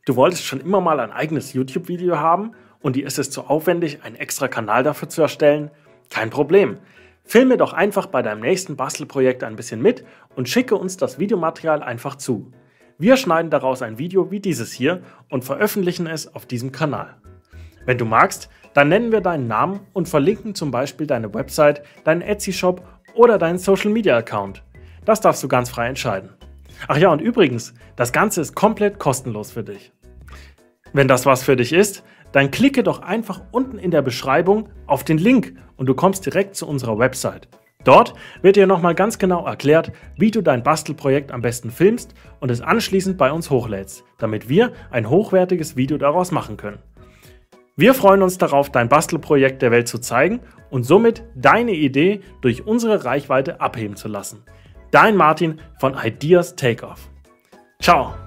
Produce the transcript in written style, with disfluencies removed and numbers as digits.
Du wolltest schon immer mal ein eigenes YouTube-Video haben und dir ist es zu aufwendig, einen extra Kanal dafür zu erstellen? Kein Problem. Filme doch einfach bei deinem nächsten Bastelprojekt ein bisschen mit und schicke uns das Videomaterial einfach zu. Wir schneiden daraus ein Video wie dieses hier und veröffentlichen es auf diesem Kanal. Wenn du magst, dann nennen wir deinen Namen und verlinken zum Beispiel deine Website, deinen Etsy-Shop oder deinen Social-Media-Account. Das darfst du ganz frei entscheiden. Ach ja, und übrigens, das Ganze ist komplett kostenlos für dich. Wenn das was für dich ist, dann klicke doch einfach unten in der Beschreibung auf den Link und du kommst direkt zu unserer Website. Dort wird dir nochmal ganz genau erklärt, wie du dein Bastelprojekt am besten filmst und es anschließend bei uns hochlädst, damit wir ein hochwertiges Video daraus machen können. Wir freuen uns darauf, dein Bastelprojekt der Welt zu zeigen und somit deine Idee durch unsere Reichweite abheben zu lassen. Dein Martin von Ideas Takeoff. Ciao!